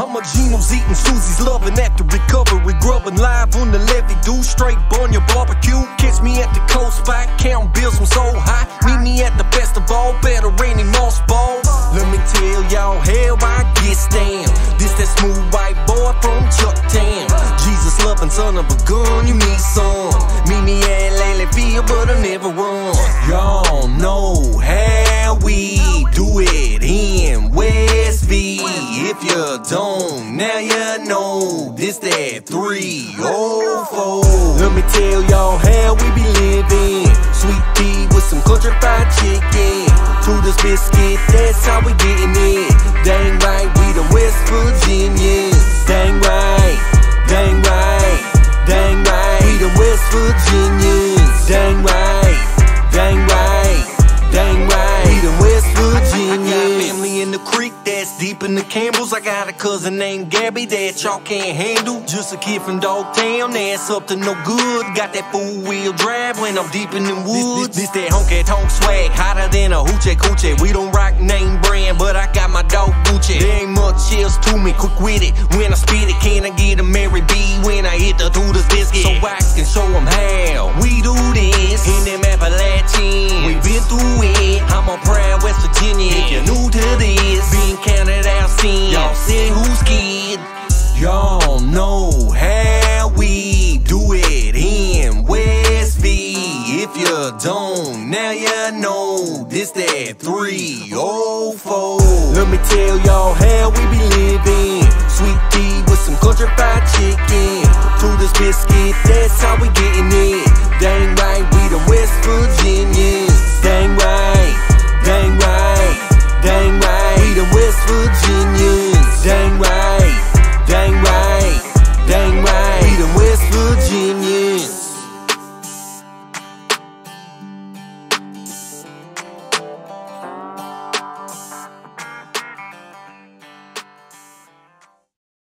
Mama Gino's eating, Susie's loving after recovery, grubbing live on the levee, do straight bunya barbecue. Catch me at the cold spot, counting bills, I'm so high. Meet me at the festival, better rainy moss ball. Let me tell y'all how I get down. This that smooth white boy from Chucktown. Jesus loving son of a gun, you need some. Meet me at Laleyville, but I never run. Y'all know how we do it in West V. If you don't, now you know. This that 304. Let me tell y'all how we be living. Sweet tea with some country fried chicken. Tudor's biscuit, that's how we getting it. Dang right, we the West Virginians. Dang right, dang right, dang right. We the West Virginians. Dang right, dang right, dang right. We the West Virginians. I got family in the creek that's deep in the Campbells. I got a cousin named Gabby that y'all can't handle. Just a kid from Dogtown that's up to no good. Got that four-wheel drive when I'm deep in the woods. This that honky-tonk swag, hotter than a hoochie coochie. We don't rock name brand, but I got my dog Gucci. There ain't much else to me, quick with it. When I spit it, can I get a Mary B when I hit the Tudor's biscuit? So I can show them how we do this in them Appalachians. We been through it, I'm a proud West Virginian. If you're new to this, being counted out sin, y'all say who's kid? Y'all know how we do it in West V. If you don't, now you know. This that 304. Let me tell y'all how we be living. Sweet tea with some country fried chicken. Tudor's biscuit, that's how we getting it. Dang right, we the West Virginians.